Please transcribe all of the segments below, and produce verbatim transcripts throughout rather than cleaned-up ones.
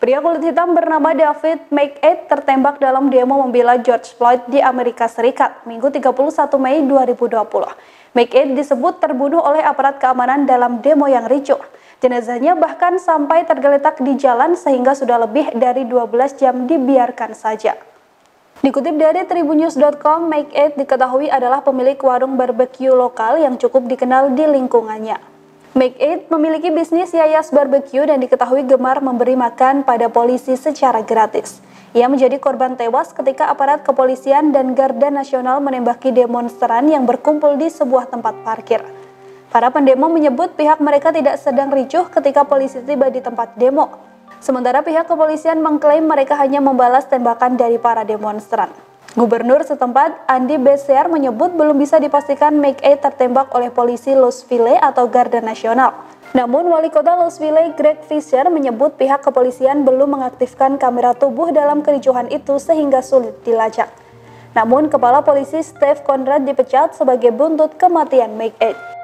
Pria kulit hitam bernama David McAte tertembak dalam demo membela George Floyd di Amerika Serikat, Minggu tiga puluh satu Mei dua ribu dua puluh. McAte disebut terbunuh oleh aparat keamanan dalam demo yang ricuh. Jenazahnya bahkan sampai tergeletak di jalan sehingga sudah lebih dari dua belas jam dibiarkan saja. Dikutip dari tribunnews dot com, McAte diketahui adalah pemilik warung barbecue lokal yang cukup dikenal di lingkungannya. McAte memiliki bisnis Yayas Barbecue dan diketahui gemar memberi makan pada polisi secara gratis. Ia menjadi korban tewas ketika aparat kepolisian dan Garda Nasional menembaki demonstran yang berkumpul di sebuah tempat parkir. Para pendemo menyebut pihak mereka tidak sedang ricuh ketika polisi tiba di tempat demo. Sementara pihak kepolisian mengklaim mereka hanya membalas tembakan dari para demonstran. Gubernur setempat, Andy Beshear, menyebut belum bisa dipastikan McAte tertembak oleh polisi Louisville atau Garda Nasional. Namun, Wali Kota Louisville, Greg Fisher, menyebut pihak kepolisian belum mengaktifkan kamera tubuh dalam kericuhan itu sehingga sulit dilacak. Namun, Kepala Polisi Steve Conrad dipecat sebagai buntut kematian McAte.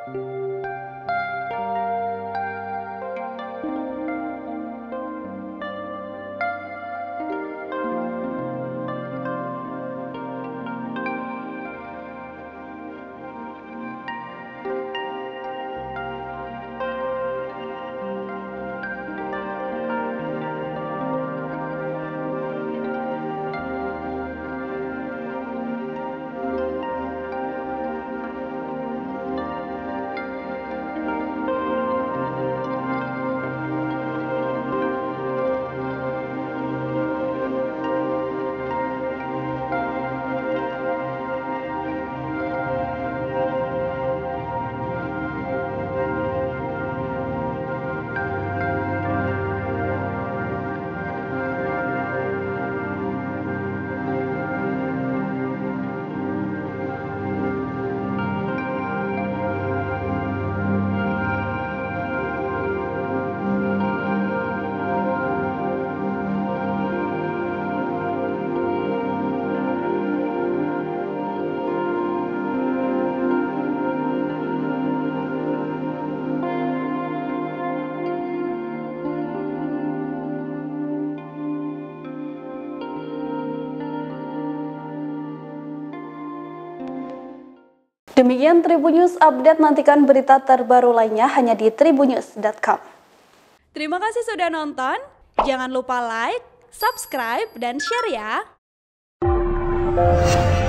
Demikian Tribunnews Update, nantikan berita terbaru lainnya hanya di tribunnews dot com. Terima kasih sudah nonton, jangan lupa like, subscribe, dan share ya!